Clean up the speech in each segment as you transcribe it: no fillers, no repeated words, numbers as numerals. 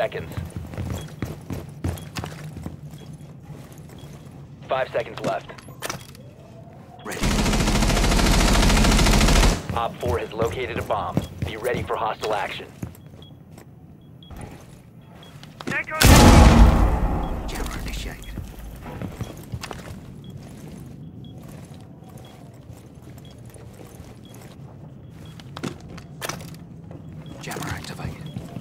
seconds. 5 seconds left. Ready. Op 4 has located a bomb. Be ready for hostile action. Jammer initiated. Jammer activated.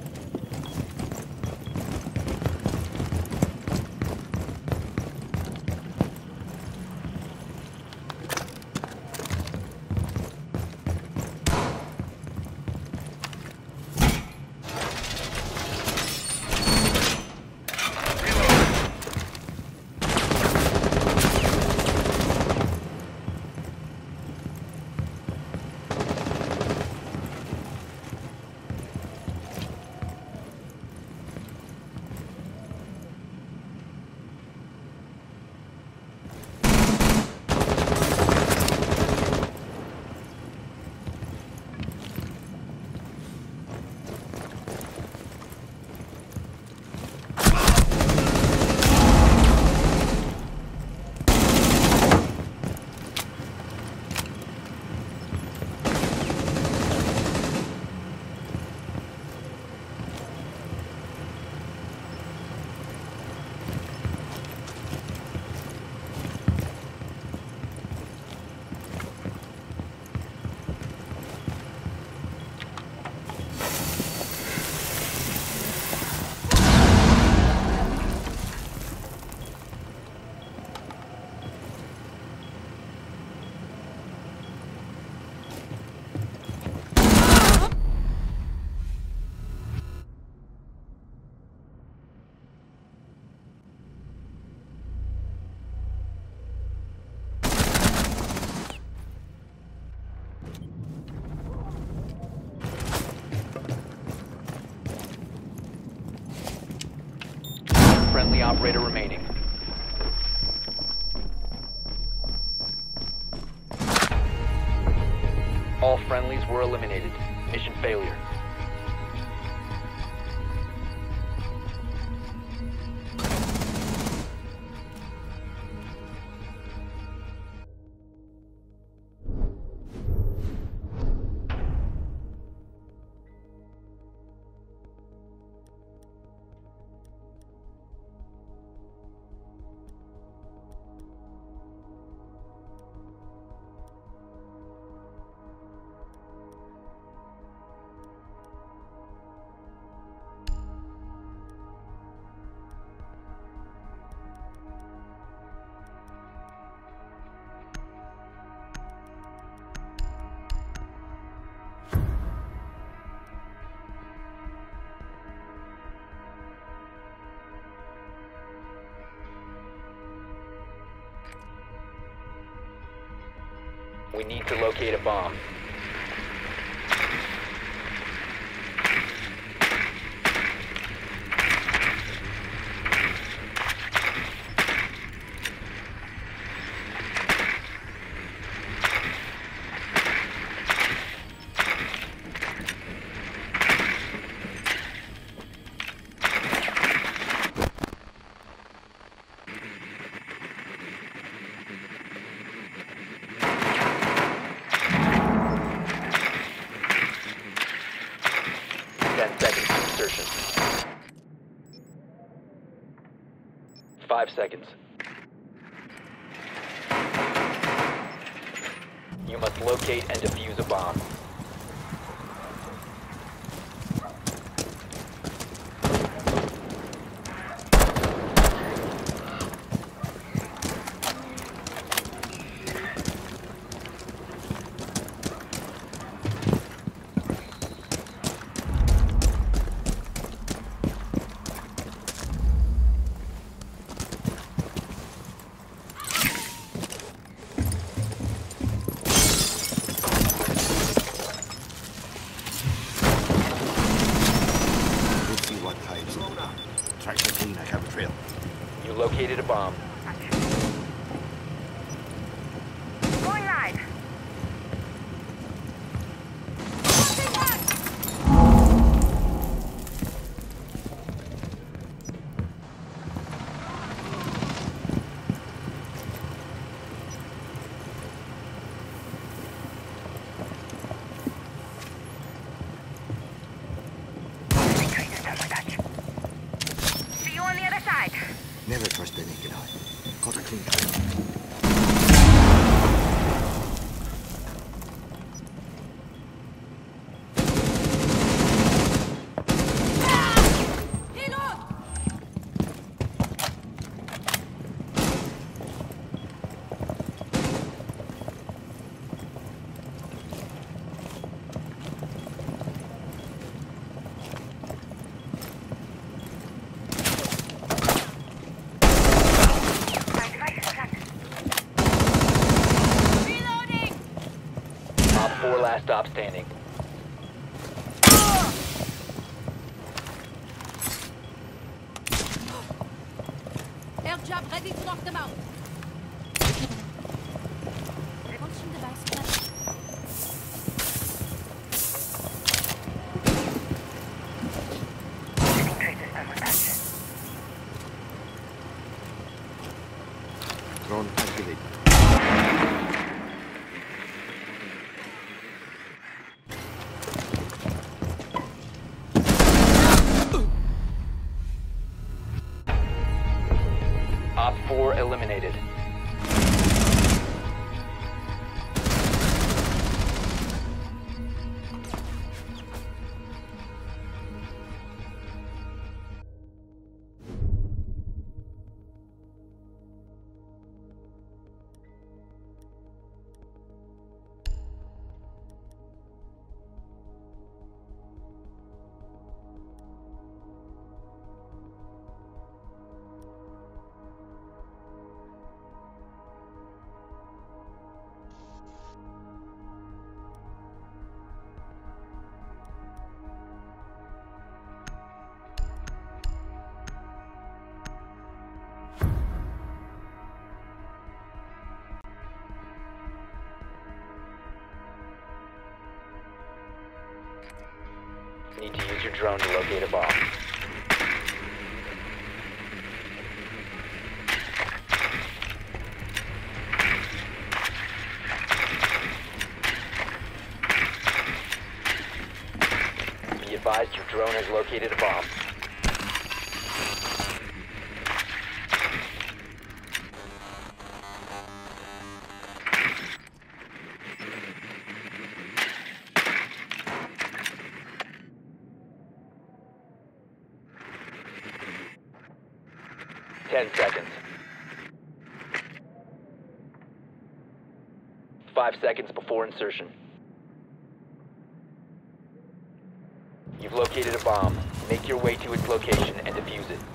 Friendly operator remaining. All friendlies were eliminated. Mission failure. We need to locate a bomb. Seconds to insertion. 5 seconds. You must locate and defuse a bomb. You located a bomb. Going live. light. Never trust the naked eye. Got a clean trail. My device is planted. Op 4 last stop standing. Air jab ready to knock them out. Launching device planted. Setting traces thermal patch. Drone activated. Op 4 eliminated. Need to use your drone to locate a bomb. Be advised your drone has located a bomb. Ten seconds. 5 seconds before insertion. You've located a bomb. Make your way to its location and defuse it.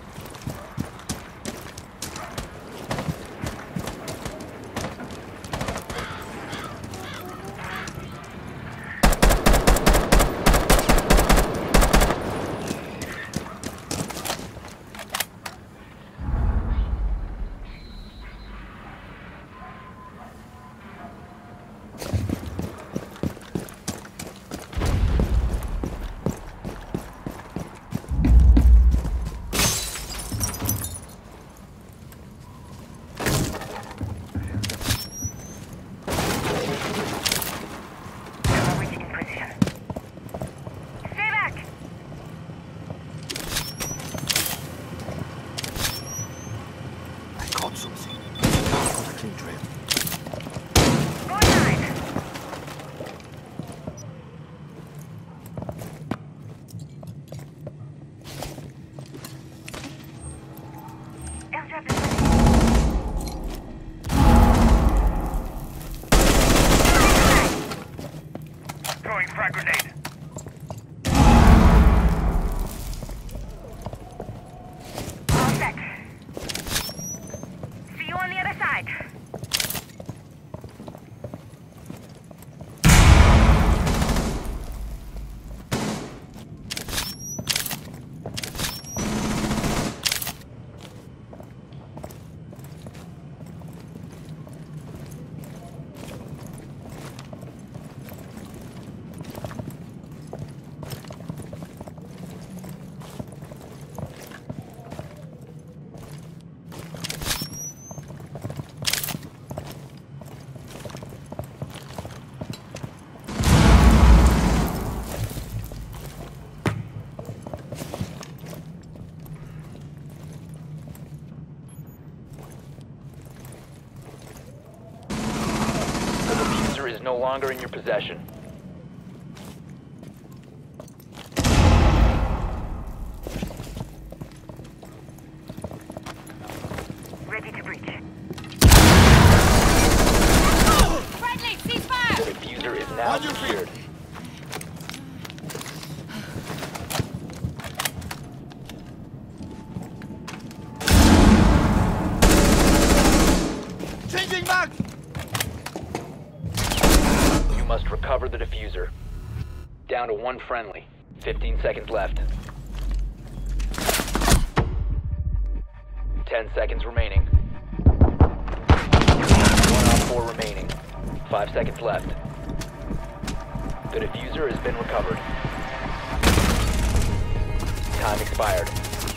Thermal reach in position. Stay back! I caught something. Got a clean trail. Going live. Air trap is ready. Throwing frag grenade. All set. See you on the other side. no longer in your possession. Ready to breach. Friendly, ceasefire! The diffuser is now secured. Changing back! You must recover the diffuser. Down to one friendly. 15 seconds left. 10 seconds remaining. 1 on 4 remaining. 5 seconds left. The diffuser has been recovered. Time expired.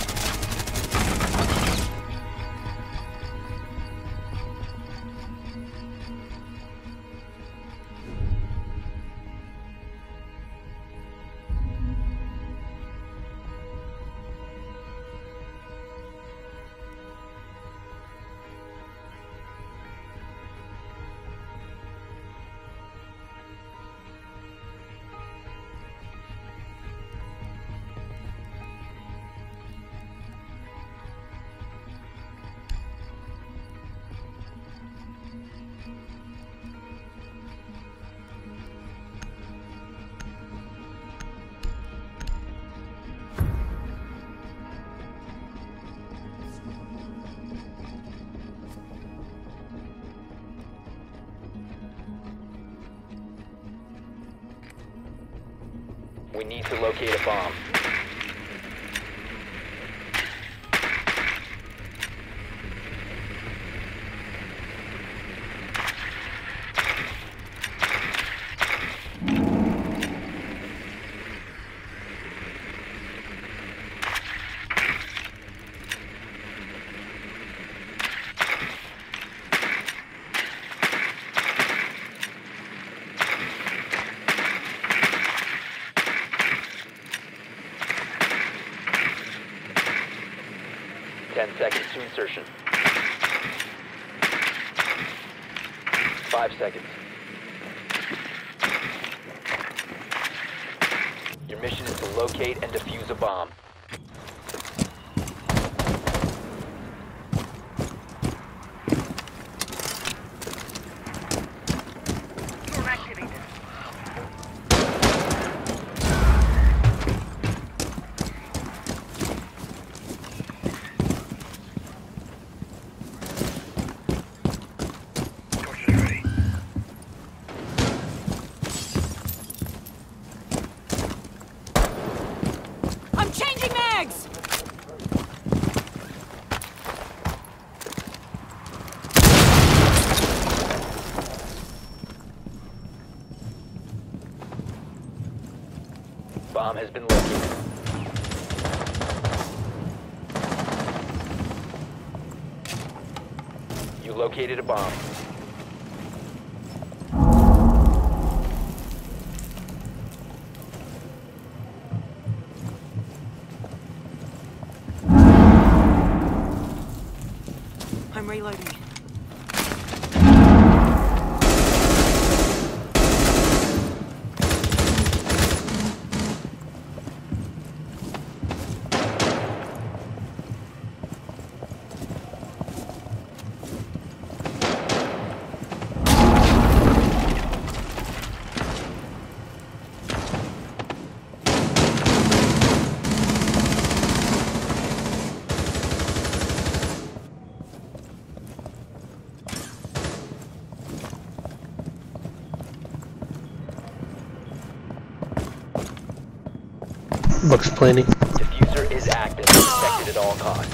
We need to locate a bomb. Seconds to insertion. 5 seconds. Your mission is to locate and defuse a bomb. Storm activated. I'm changing mags! Bomb has been located. You located a bomb. I'm reloading. Buck's planning. Diffuser is active. Protected at all costs.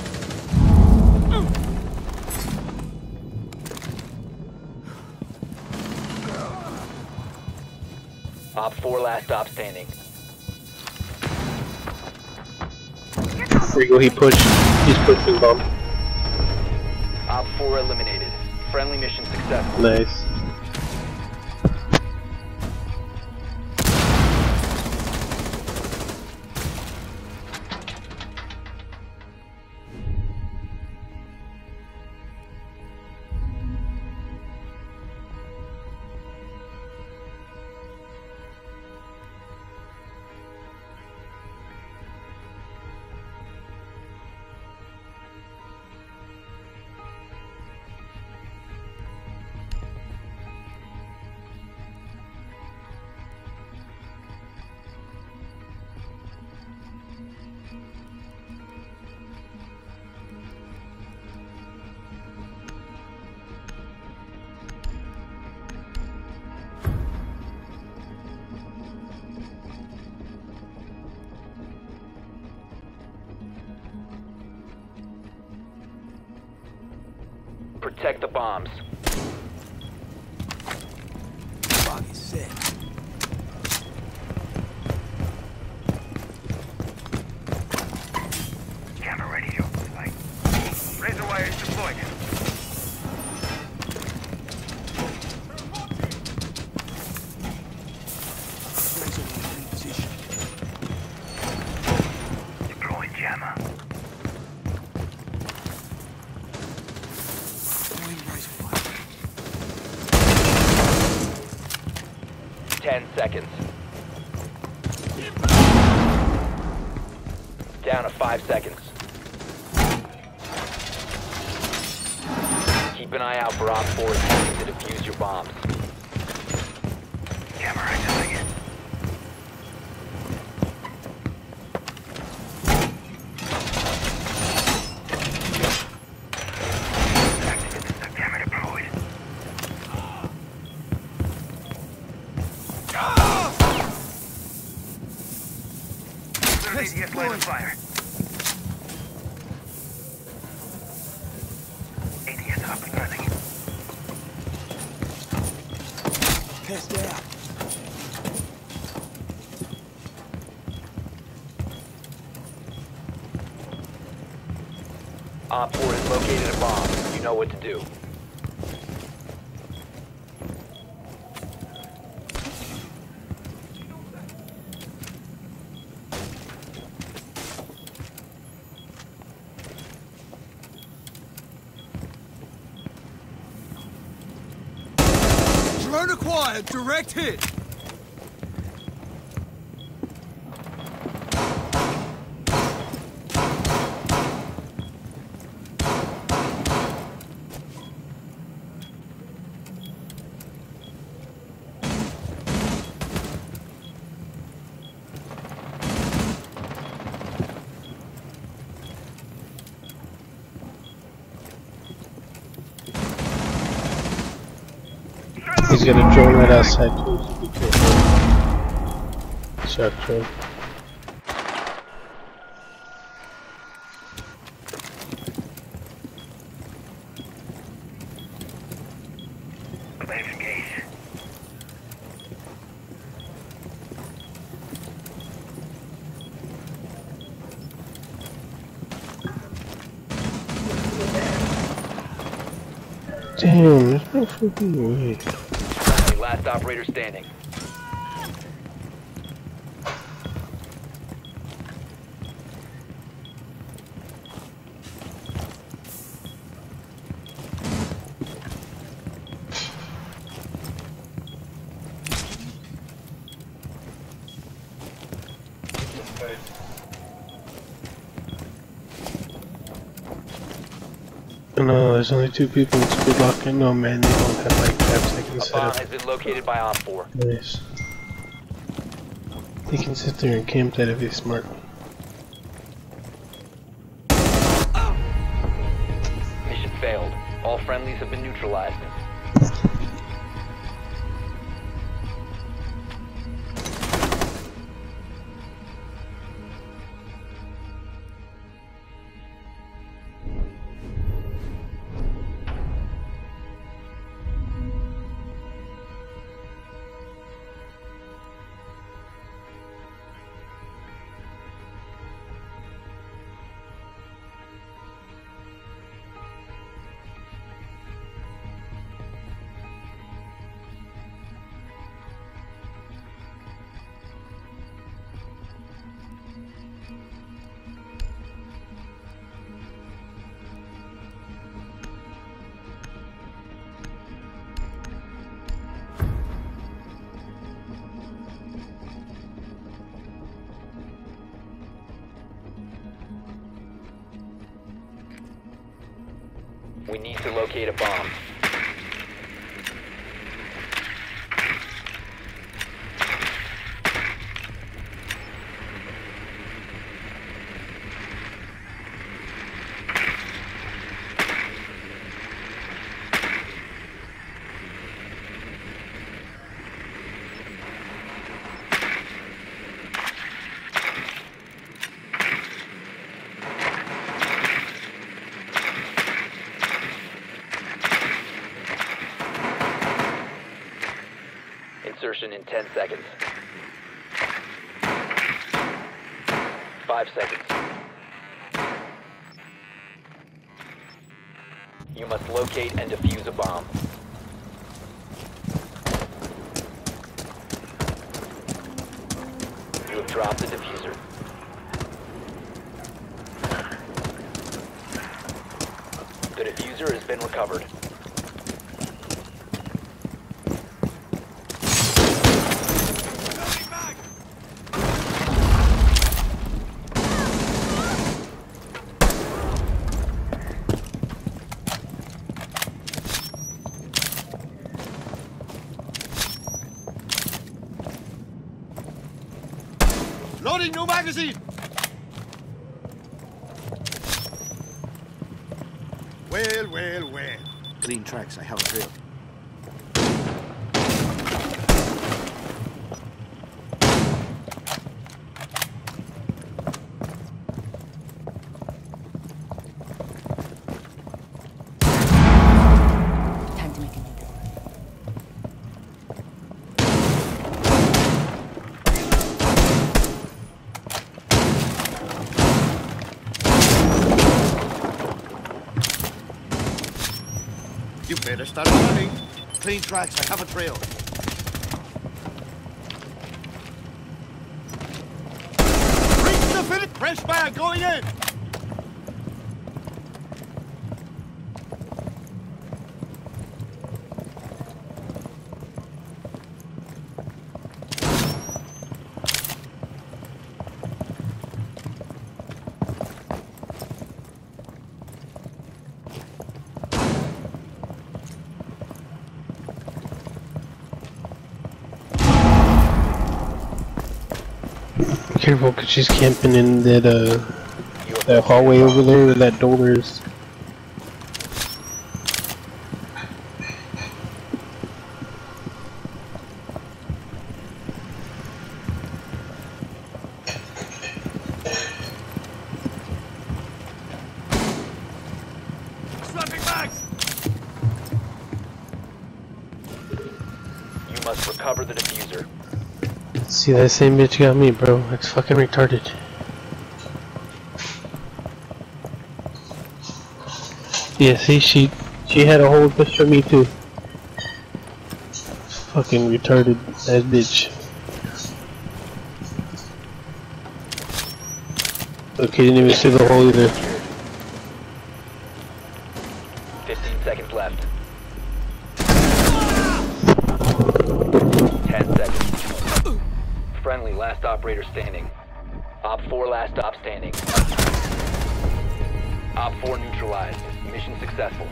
Op 4 last stop standing. There you go, he pushed. He's pushing bomb. Op 4 eliminated. Friendly mission successful. Nice. Protect the bombs. Body set. Camera radio. Light. Razor wire is deployed. Razor wire in position. Deploying jammer. Deploying razor wire. 10 seconds. Down to 5 seconds. Keep an eye out for Op 4 attempting to defuse your bombs. Camera activated. Activated. Camera deployed. ADS line of fire. ADS up and running. Test out. Op 4 has located a bomb. You know what to do. Drone acquired. Direct hit. He's got a drone right outside too, so be careful. Shot drone. Let's engage. Damn, there's no fucking way. Last operator standing. No, there's only 2 people in speed lock. No man, they don't have like 5 seconds A set bomb up. has been located by Op 4. Nice. They can sit there and camp that if they're smart. Mission failed. All friendlies have been neutralized. We need to locate a bomb. insertion in 10 seconds. 5 seconds. You must locate and defuse a bomb. You have dropped the diffuser. The diffuser has been recovered. Loading new magazine! Well, well, well. Clean tracks, I have a trail. Time to make a new door. You better start running. Clean tracks, I have a trail. Reach the finish! Fresh bag going in! Careful, cause she's camping in that hallway over there where that door is. Swapping bags! You must recover the diffuser. See, that same bitch got me, bro. It's fucking retarded. Yeah, see, she had a whole picture of me too. Fucking retarded ass bitch. Okay, didn't even see the hole either. 15 seconds left. 10 seconds. Friendly, last operator standing. Op 4, last stop standing. Op 4 neutralized. Mission successful.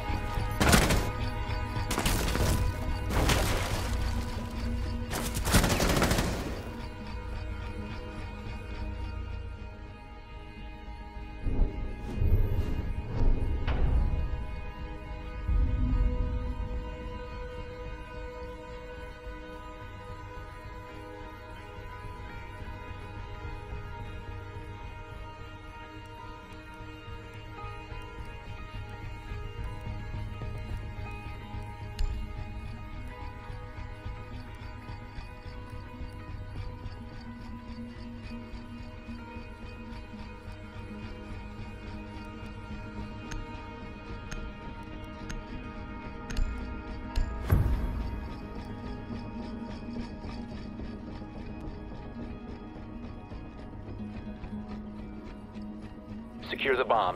Secure the bombs.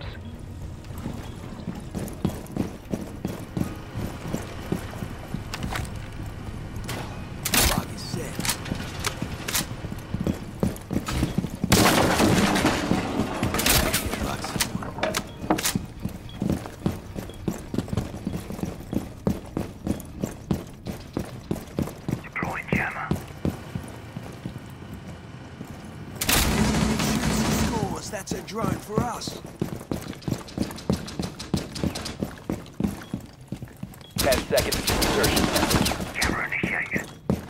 Bog is set. Deploying jammer. Scores, that's a drone for us. 10 seconds to insertion. Camera initiated.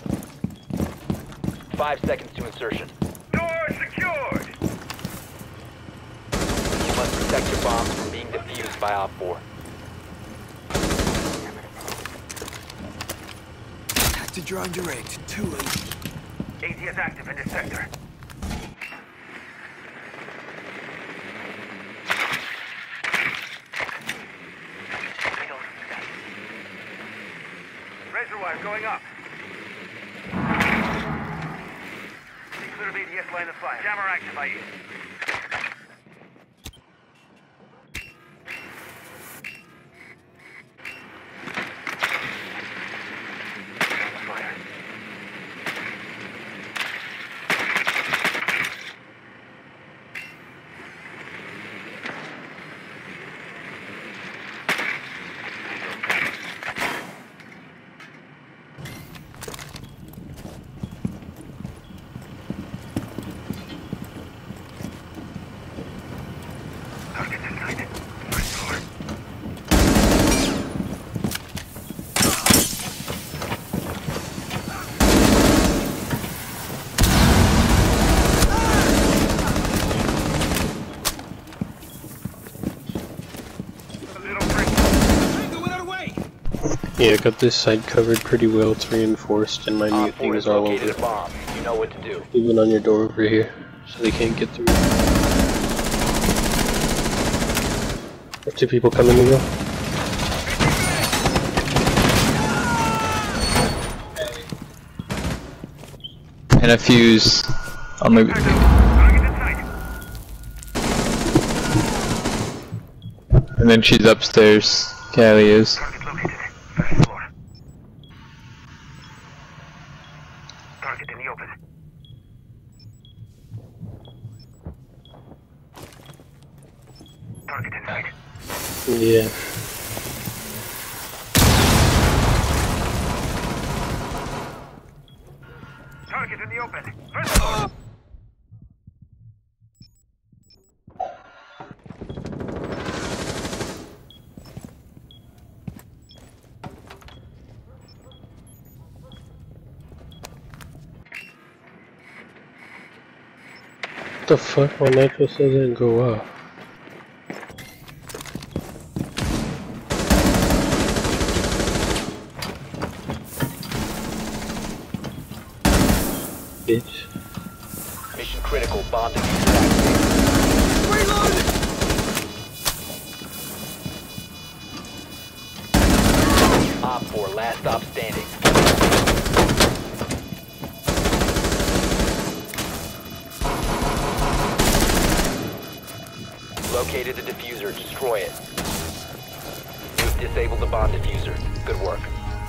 5 seconds to insertion. Door secured. You must protect your bombs from being defused by Op 4. to drone direct. Too easy. ATS active in this sector. Reservoir going up. Clear of ATS line of fire. Jammer activated. Yeah, I got this side covered pretty well. It's reinforced, and my new Op 4 thing has is all located over. a bomb. You know what to do. Even on your door over here, so they can't get through. There's two people coming to go. And a fuse. I'll maybe. And then she's upstairs. Callie is. Target located. First floor. Target in the open. Target in sight. Yeah. Target in the open. First floor. What the fuck? My nitro says it didn't go off. Bitch. Mission critical. Bomb diffuser activated. Op 4, last stop standing. Located the diffuser. Destroy it. You've disabled the bomb diffuser. Good work.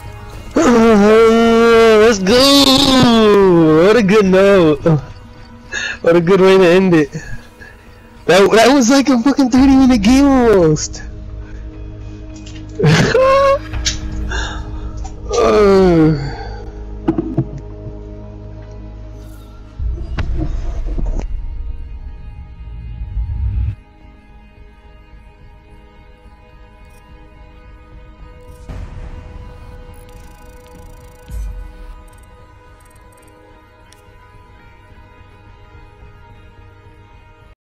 Let's go! What a good note. What a good way to end it. That was like a fucking 30-minute game almost.